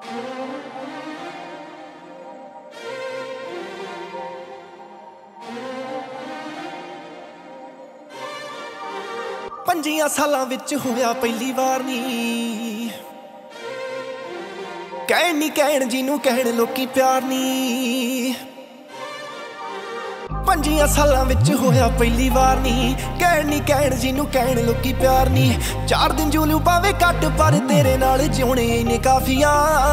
पंजियां सालां विच होया पहली वार नी कहण नी कहण जिनू कहण लोकी प्यार नी। पंजियां सालां विच होया पहली वार नी कहण नी कहण जिनू कहण लोकी प्यार नी। 4 दिन जूलू पावे घट पर तेरे नाल जिउणे इन्ने काफिया।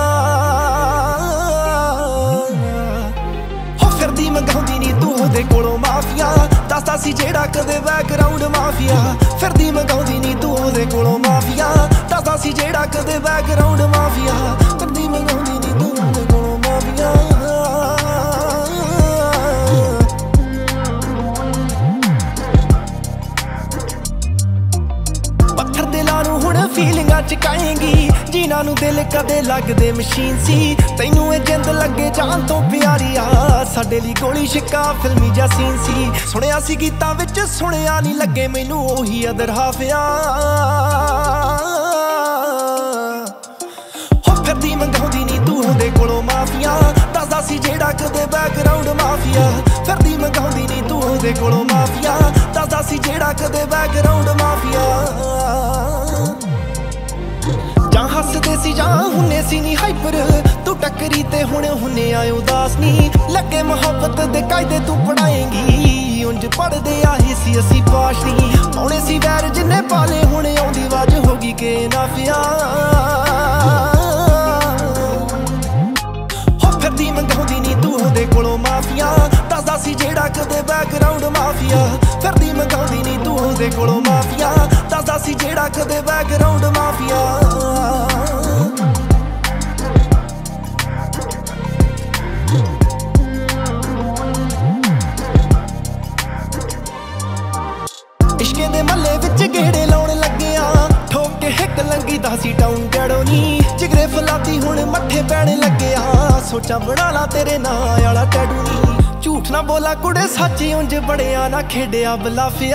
हो फिरदी मंगाउंदी नी तू ओहदे कोलों माफिया। दसदा सी जेड़ा कदे बैकग्राउंड माफिया। फिरदी मंगाउंदी नी तू ओहदे कोलों माफिया। दसदा सी जेड़ा कदे बैकग्राउंड माफिया। फिरदी मंगाउंदी नी तू ओहदे कोलों माफिया। पत्थर दिलां नूं हुण फीलिंगां चकाएंगी जिन्हां नूं दिल कदे लगदे मशीन सी। तैनूं ए जिंद लगे जान तो प्यारी आ साडे लई गोली शिक्का फिल्मी जा सीन सी। सुणिया सी गीतां विच सुणिया नहीं लगे मैनूं ओही अदर हाफिया। हो फिरदी मंगाउंदी नी तू ओहदे कोलों माफिया। दसदा सी जेड़ा कदे बैकग्राउंड माफिया। फिरदी मंगाउंदी नी तू ओहदे कोलों माफिया। दसदा सी जेड़ा कदे बैकग्राउंड माफिया। जां हसदे सी जां हुन्ने सी नी हाइपर तू टक्करी ते हुण हुन्ने आए उदास नी। लगे मुहब्बत दे कायदे तू पढ़ाएंगी उंज पढ़दे आही सी असी पाश नी। पाउणे सी वैर जिन्ने पाले हुण आउंदी वाज होगी के नाफिया। हो फिरदी मंगाउंदी नी तू ओहदे कोलों माफिया। दसदा सी जेड़ा कदे बैकग्राउंड माफिया। फिरदी मंगाउंदी नी तू ओहदे कोलों माफिया। दसदा सी जेड़ा कदे बैकग्राउंड माफिया। इश्के दे मल्ले विच गेड़े लाउण लग्गिया ठोक के हिक लंगी दा सी टाउन गड़ो नी। जिगरे फलाती हुण मत्थे पैण लग्गिया सोचा बना ला तेरे नां आला टैटू नी। झूठ ना बोला कुड़े सच उंज बड़िया ना खेडिया बलाफिया।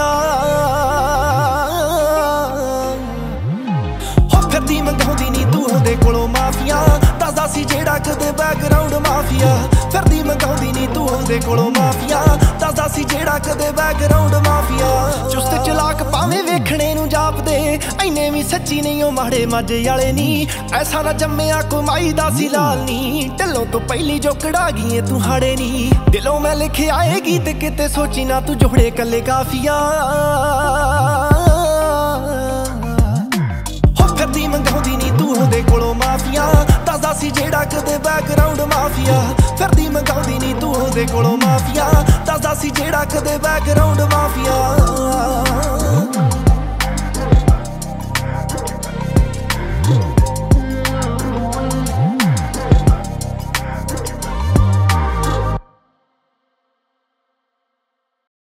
हो फिरदी मंगाउंदी नी तू ओहदे कोलों माफिया। दसदा सी जेड़ा कदे बैकग्राउंड माफिया। फिरदी मंगाउंदी नी तू ओहदे कोलों माफिया। दसदा सी जेड़ा कदे बैकग्राउंड माफिया। चुस्त चलाक पावे वेखणे नूं जापदे इन्ने भी सच्ची नहीं ओ माड़े माजे वाले नी। ऐसा ना जम्मिया कमाई दा सी लाल नी। ढिलों तो पहली जो कड़ा गई तू हाड़े नी। दिलों मैं लिखे आएगी ते किते सोची ना तू जोड़े कले काफिया। हो फिरदी मंगाउंदी नी तू ओहदे कोलों माफिया। दसदा सी जेड़ा कदे बैकग्राउंड माफिया। फिरदी मंगाउंदी नी तू ओहदे कोलों माफिया। दसदा सी जेड़ा कदे बैकग्राउंड माफिया।